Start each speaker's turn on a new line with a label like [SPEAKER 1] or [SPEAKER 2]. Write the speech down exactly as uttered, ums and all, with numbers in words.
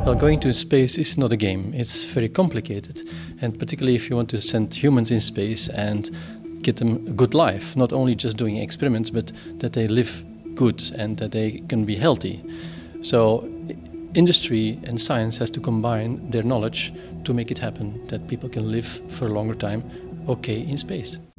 [SPEAKER 1] Well, going to space is not a game. It's very complicated, and particularly if you want to send humans in space and get them a good life, not only just doing experiments, but that they live good and that they can be healthy. So industry and science has to combine their knowledge to make it happen, that people can live for a longer time, okay, in space.